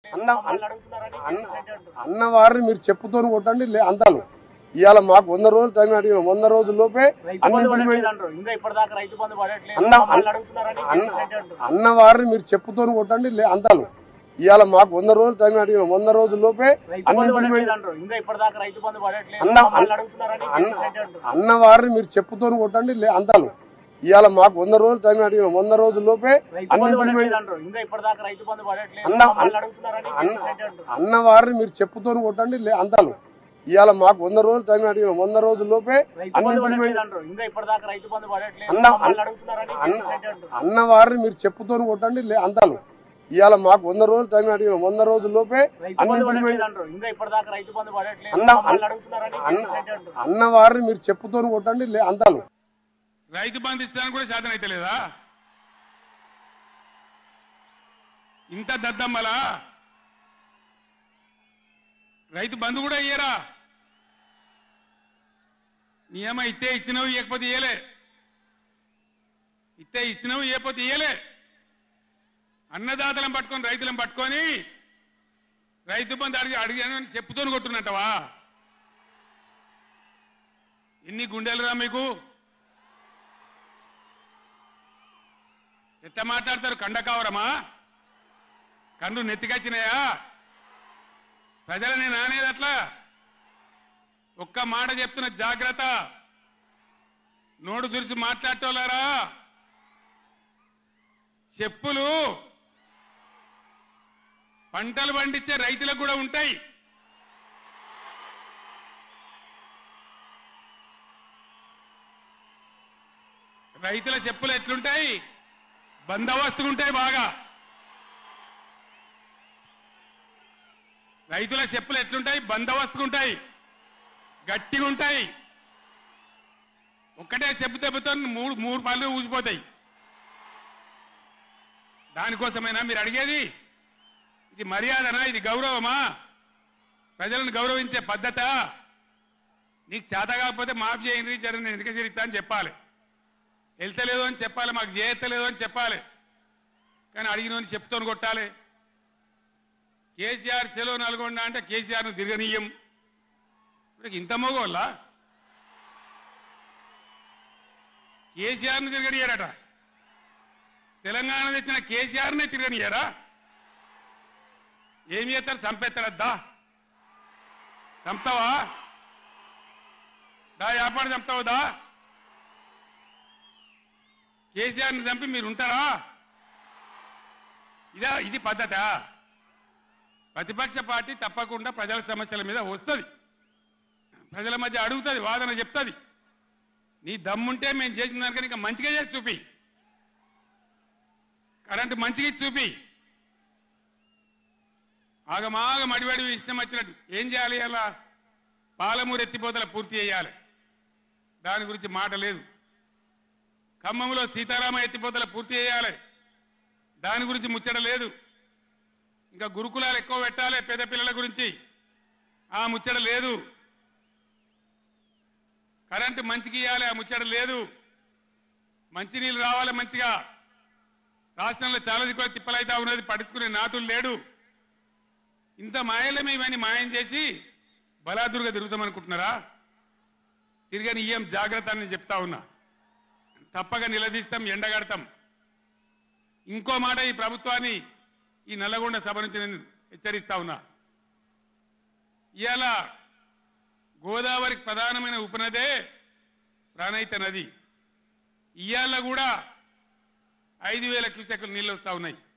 అన్న అన్నవారిని మీరు చెప్పుతోని కొట్టండి అందాను. ఇవాళ మాకు 100 రోజులు టైం అడిగిన 100 రోజుల్లోపే అన్నవారిని మీరు చెప్పుతోని కొట్టండి అందాను. ఇవాళ మాకు 100 రోజులు టైం అడిగిన 100 రోజుల్లోపే అన్నవారిని మీరు చెప్పుతోని కొట్టండి అందాను. ఇవాళ మాకు 100 రోజులు టైం అడిగిన 100 రోజుల్లోపే అన్నవారిని మీరు చెప్పుతోని కొట్టండి అందాను. ఇవాళ మాకు 100 రోజులు టైం అడిగిన 100 రోజుల్లోపే అన్నవారిని మీరు చెప్పుతోని కొట్టండి అందాను. ఇవాళ మాకు 100 రోజులు టైం అడిగిన 100 రోజుల్లోపే అన్నవారిని మీరు చెప్పుతోని కొట్టండి అందాను. రైతు బంధు ఇస్తానికి కూడా శాతం అయితే లేదా? ఇంత దద్దమ్మలా రైతు బంధు కూడా ఇయ్యరా? నియమ ఇస్తే ఇచ్చినవి ఇవ్వకపోతే ఇయ్యలే, ఇస్తే ఇచ్చినవి ఇవ్వకపోతే ఇయ్యలే. అన్నదాతలను పట్టుకొని రైతులను పట్టుకొని రైతు బంధు అడిగాను అని చెప్పుతోని కొట్టున్నట్టవా? ఎన్ని గుండెలురా మీకు? ఎట్లా మాట్లాడతారు? కండకావరమా? కన్ను నెత్తికొచ్చినాయా? ప్రజలని నానేది అట్లా? ఒక్క మాట చెప్తున్న జాగ్రత్త. నోడు దురిసి మాట్లాడటోలారా, చెప్పులు పంటలు పండించే రైతులకు కూడా ఉంటాయి. రైతుల చెప్పులు ఎట్లుంటాయి? బందోబస్తుగా ఉంటాయి బాగా. రైతుల చెప్పులు ఎట్లుంటాయి? బందోబస్తుగా ఉంటాయి, గట్టిగా ఉంటాయి. ఒక్కటే చెప్పు దెబ్బతో మూడు పళ్ళు ఊసిపోతాయి. దానికోసమైనా మీరు అడిగేది? ఇది మర్యాదనా? ఇది గౌరవమా? ప్రజలను గౌరవించే పద్ధత? నీకు చేత కాకపోతే మాఫీ చేయండి, జర నేను ఎందుకు చేరిస్తా అని చెప్పాలి. వెళ్తలేదు అని చెప్పాలి, మాకు చేయలేదు అని చెప్పాలి. కానీ అడిగినోని చెప్తోని కొట్టాలి. కేసీఆర్ సెలవు నల్గొండ అంటే కేసీఆర్ను తిరగనీయం. ఇంత మోగోళ్ళ కేసీఆర్ను తిరగనియారట. తెలంగాణ తెచ్చిన కేసీఆర్నే తిరగనియారా? ఏమి చేస్తారు? చంపేస్తారద్దా? చంపుతావా? దా వ్యాపారం చంపుతావుదా? కేసీఆర్ని చంపి మీరు ఉంటారా? ఇది పద్ధత? ప్రతిపక్ష పార్టీ తప్పకుండా ప్రజల సమస్యల మీద వస్తుంది, ప్రజల మధ్య అడుగుతుంది, వాదన చెప్తుంది. నీ దమ్ముంటే మేము చేసిన దానికన్నా ఇంకా మంచిగా చేసి చూపి, కరెంటు మంచిగా చూపి. ఆగమాగం అడివడి ఇష్టం వచ్చినట్టు ఏం చేయాలి? అలా పాలమూరు ఎత్తిపోతల పూర్తి చేయాలి, దాని గురించి మాట లేదు. ఖమ్మంలో సీతారామ ఎత్తిపోతల పూర్తి చేయాలి, దాని గురించి ముచ్చట లేదు. ఇంకా గురుకులాలు ఎక్కువ పెట్టాలి పేద పిల్లల గురించి, ఆ ముచ్చట లేదు. కరెంటు మంచిగా ఇవ్వాలి, ఆ ముచ్చట లేదు. మంచినీళ్ళు రావాలి మంచిగా. రాష్ట్రంలో చాలా దిక్కులు తిప్పలైతా ఉన్నది, పట్టించుకునే నాతులు లేడు. ఇంత మాయలమే ఇవన్నీ మాయం చేసి బలాదురుగా తిరుగుతామనుకుంటున్నారా? తిరగని ఏం జాగ్రత్త అని చెప్తా ఉన్నా. తప్పక నిలదీస్తాం, ఎండగడతాం. ఇంకో మాట ఈ ప్రభుత్వాన్ని, ఈ నల్లగొండ సభ నుంచి నేను హెచ్చరిస్తా ఉన్నా. ఇవాళ గోదావరికి ప్రధానమైన ఉపనదే ప్రాణహిత నది. ఇవాళ కూడా 5,000 క్యూసెక్కులు నీళ్ళు వస్తూ ఉన్నాయి.